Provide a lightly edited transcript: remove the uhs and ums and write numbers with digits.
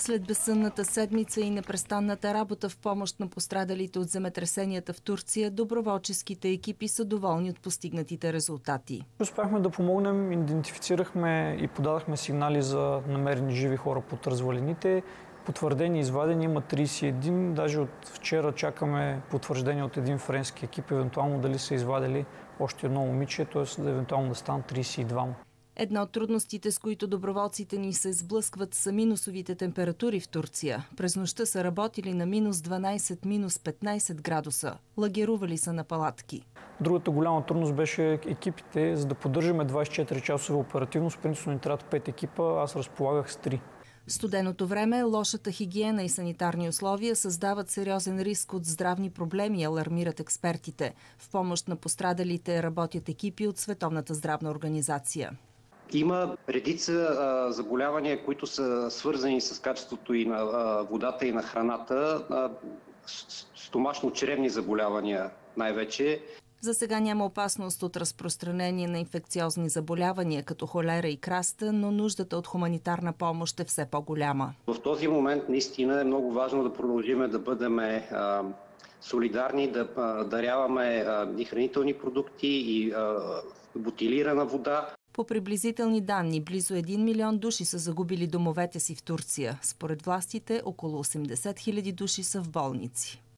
След безсънната седмица и непрестанната работа в помощ на пострадалите от земетресенията в Турция, доброволческите екипи са доволни от постигнатите резултати. Успяхме да помогнем, идентифицирахме и подадахме сигнали за намерени живи хора под развалините. Потвърдени и извадени има 31. Даже от вчера чакаме потвърждение от един френски екип, евентуално дали са извадили още едно момиче, т.е. да евентуално да станат 32. Една от трудностите, с които доброволците ни се сблъскват, са минусовите температури в Турция. През нощта са работили на минус 12, минус 15 градуса. Лагерували са на палатки. Другата голяма трудност беше екипите. За да поддържаме 24-часова оперативност, принципно ни трябват 5 екипа, аз разполагах с 3. Студеното време, лошата хигиена и санитарни условия създават сериозен риск от здравни проблеми, алармират експертите. В помощ на пострадалите работят екипи от Световната здравна организация. Има редица заболявания, които са свързани с качеството и на водата и на храната. Стомашно-чревни заболявания най-вече. За сега няма опасност от разпространение на инфекциозни заболявания, като холера и краста, но нуждата от хуманитарна помощ е все по-голяма. В този момент наистина е много важно да продължим да бъдем солидарни, да даряваме и хранителни продукти, и бутилирана вода. По приблизителни данни, близо 1 милион души са загубили домовете си в Турция. Според властите, около 80 000 души са в болници.